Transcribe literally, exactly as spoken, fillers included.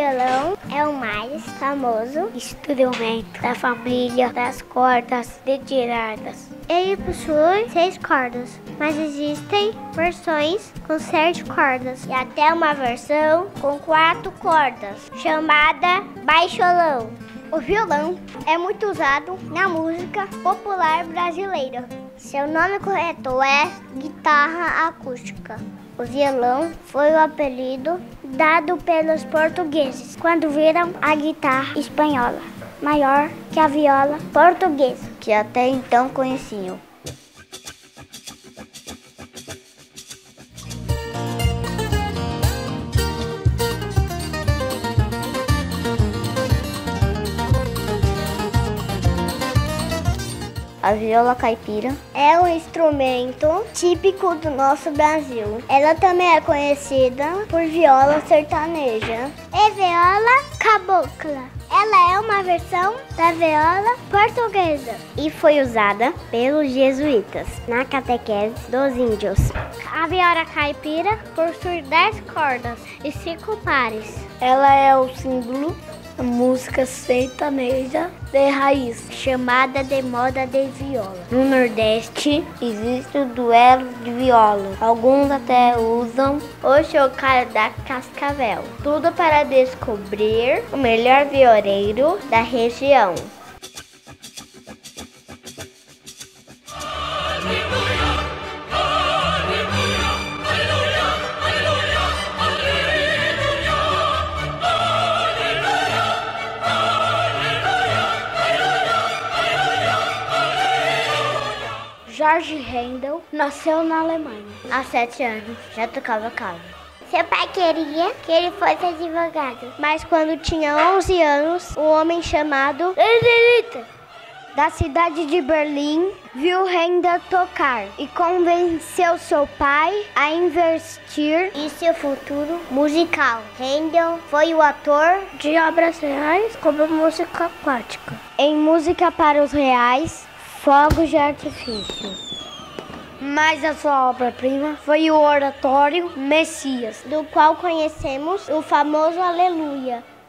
violão é o mais famoso instrumento da família das cordas de tiradas. Ele possui seis cordas, mas existem versões com sete cordas e até uma versão com quatro cordas, chamada baixolão. O violão é muito usado na música popular brasileira. Seu nome correto é guitarra acústica. O violão foi o apelido dado pelos portugueses quando viram a guitarra espanhola, maior que a viola portuguesa, que até então conheciam. A viola caipira é um instrumento típico do nosso Brasil. Ela também é conhecida por viola sertaneja e viola cabocla. Ela é uma versão da viola portuguesa e foi usada pelos jesuítas na catequese dos índios. A viola caipira possui dez cordas e cinco pares. Ela é o símbolo da música sertaneja de raiz, chamada de moda de viola. No Nordeste existe o duelo de viola. Alguns até usam o chocalho da Cascavel. Tudo para descobrir o melhor violeiro da região. Georg Handel nasceu na Alemanha. Há sete anos já tocava calo. Seu pai queria que ele fosse advogado, mas quando tinha onze anos, um homem chamado Edelita, da cidade de Berlim, viu Handel tocar e convenceu seu pai a investir em seu futuro musical. Handel foi o ator de obras reais como música aquática. Em música para os reais, fogos de artifício. Mas a sua obra-prima foi o oratório Messias, do qual conhecemos o famoso Aleluia.